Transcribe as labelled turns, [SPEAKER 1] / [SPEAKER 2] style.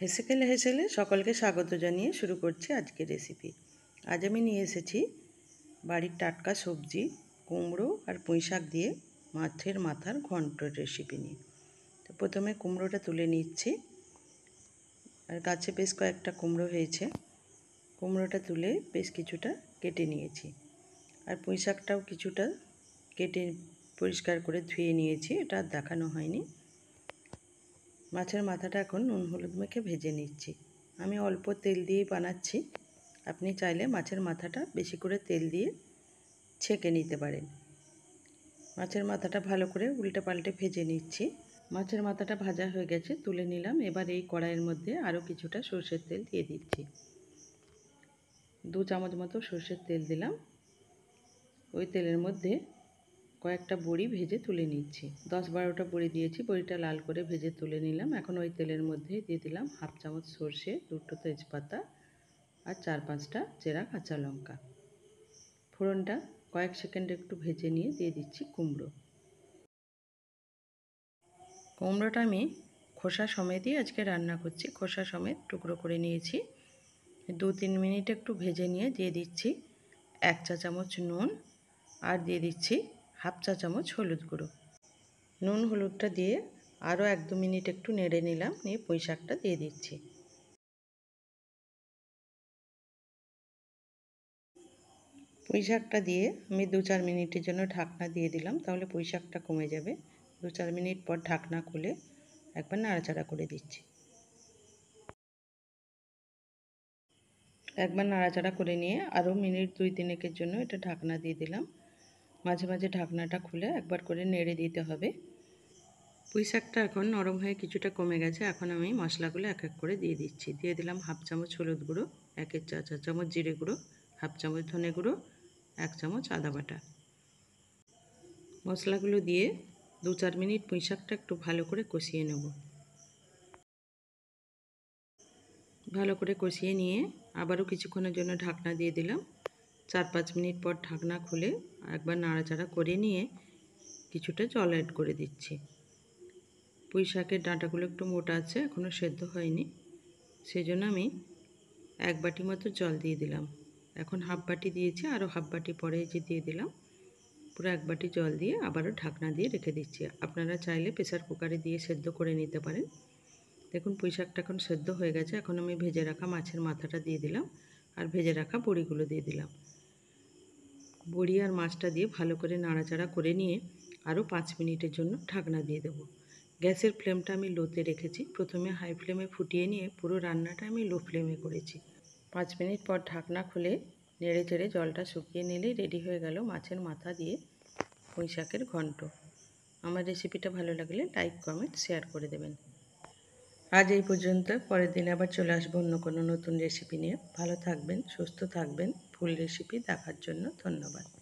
[SPEAKER 1] হেসেকেলে হেসেলে সকলকে স্বাগত জানিয়ে শুরু করছি আজকের রেসিপি। আজ আমি নিয়ে এসেছি বাড়ির টাটকা সবজি কুমড়ো আর পুঁইশাক দিয়ে মাছের মাথার ঘন্ট রেসিপি নিয়ে। তো প্রথমে কুমড়োটা তুলে নিচ্ছি, আর গাছে বেশ কয়েকটা কুমড়ো হয়েছে। কুমড়োটা তুলে বেশ কিছুটা কেটে নিয়েছি, আর পুঁইশাকটাও কিছুটা কেটে পরিষ্কার করে ধুয়ে নিয়েছি, এটা আর দেখানো হয়নি। মাছের মাথাটা এখন নুন হলুদ মেখে ভেজে নিচ্ছি। আমি অল্প তেল দিয়েই বানাচ্ছি, আপনি চাইলে মাছের মাথাটা বেশি করে তেল দিয়ে ছেঁকে নিতে পারেন। মাছের মাথাটা ভালো করে উল্টে পাল্টে ভেজে নিচ্ছি। মাছের মাথাটা ভাজা হয়ে গেছে, তুলে নিলাম। এবার এই কড়াইয়ের মধ্যে আরও কিছুটা সরষের তেল দিয়ে দিচ্ছি। 2 চামচ মতো সরষের তেল দিলাম। ওই তেলের মধ্যে কয়েকটা বড়ি ভেজে তুলে নিচ্ছি। 10-12টা বড়ি দিয়েছি, বড়িটা লাল করে ভেজে তুলে নিলাম। এখন ওই তেলের মধ্যে দিয়ে দিলাম 1/2 চামচ সরষে, 2টো তেজপাতা আর 4-5টা চেরা কাঁচা লঙ্কা। ফোড়নটা কয়েক সেকেন্ড একটু ভেজে নিয়ে দিয়ে দিচ্ছি কুমড়ো। কুমড়োটা আমি খোসা সমেতই আজকে রান্না করছি, খোসা সমেত টুকরো করে নিয়েছি। 2-3 মিনিট একটু ভেজে নিয়ে দিয়ে দিচ্ছি 1 চা চামচ নুন, আর দিয়ে দিচ্ছি 1/2 চা চামচ হলুদ গুঁড়ো। নুন হলুদটা দিয়ে আরও 1-2 মিনিট একটু নেড়ে নিলাম, নিয়ে পুঁইশাকটা দিয়ে দিচ্ছি। পুঁইশাকটা দিয়ে আমি 2-4 মিনিটের জন্য ঢাকনা দিয়ে দিলাম, তাহলে পুঁইশাকটা কমে যাবে। 2-4 মিনিট পর ঢাকনা খুলে একবার নাড়াচাড়া করে দিচ্ছি। একবার নাড়াচাড়া করে নিয়ে আরও মিনিট 2-3 জন্য এটা ঢাকনা দিয়ে দিলাম। মাঝে মাঝে ঢাকনাটা খুলে একবার করে নেড়ে দিতে হবে। পুঁইশাকটা এখন নরম হয়ে কিছুটা কমে গেছে। এখন আমি মশলাগুলো এক এক করে দিয়ে দিচ্ছি। দিয়ে দিলাম 1/2 চামচ হলুদ গুঁড়ো, 1 চা চামচ জিরে গুঁড়ো, 1/2 চামচ ধনে গুঁড়ো, 1 চামচ আদা বাটা। মশলাগুলো দিয়ে 2-4 মিনিট পুঁইশাকটা একটু ভালো করে কষিয়ে নেব। ভালো করে কষিয়ে নিয়ে আবারও কিছুক্ষণের জন্য ঢাকনা দিয়ে দিলাম। 4-5 মিনিট পর ঢাকনা খুলে একবার নাড়াচাড়া করে নিয়ে কিছুটা জল অ্যাড করে দিচ্ছি। পুঁইশাকের ডাঁটাগুলো একটু মোটা আছে, এখনও সেদ্ধ হয়নি, সেজন্য আমি 1 বাটি মতো জল দিয়ে দিলাম। এখন 1/2 বাটি দিয়েছি, আরও 1/2 বাটি পরে যে দিয়ে দিলাম। পুরো 1 বাটি জল দিয়ে আবারও ঢাকনা দিয়ে রেখে দিচ্ছি। আপনারা চাইলে প্রেসার কুকারে দিয়ে সেদ্ধ করে নিতে পারেন। দেখুন পুঁইশাকটা এখন সেদ্ধ হয়ে গেছে। এখন আমি ভেজে রাখা মাছের মাথাটা দিয়ে দিলাম, আর ভেজে রাখা বড়িগুলো দিয়ে দিলাম। বড়ি আর মাছটা দিয়ে ভালো করে নাড়াচাড়া করে নিয়ে আরও 5 মিনিটের জন্য ঢাকনা দিয়ে দেবো। গ্যাসের ফ্লেমটা আমি লোতে রেখেছি। প্রথমে হাই ফ্লেমে ফুটিয়ে নিয়ে পুরো রান্নাটা আমি লো ফ্লেমে করেছি। 5 মিনিট পর ঢাকনা খুলে নেড়ে চেড়ে জলটা শুকিয়ে নিলেই রেডি হয়ে গেল মাছের মাথা দিয়ে পুঁইশাকের ঘন্ট। আমার রেসিপিটা ভালো লাগলে লাইক, কমেন্ট, শেয়ার করে দেবেন। আজ এই পর্যন্ত। পরের দিন আবার চলে আসবো অন্য কোনো নতুন রেসিপি নিয়ে। ভালো থাকবেন, সুস্থ থাকবেন। ফুল রেসিপি দেখার জন্য ধন্যবাদ।